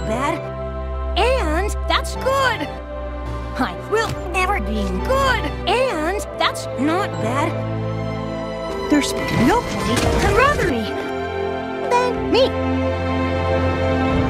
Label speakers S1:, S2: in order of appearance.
S1: bad. And that's good. I will never be good. And that's not bad. There's nobody who'd rather me than me.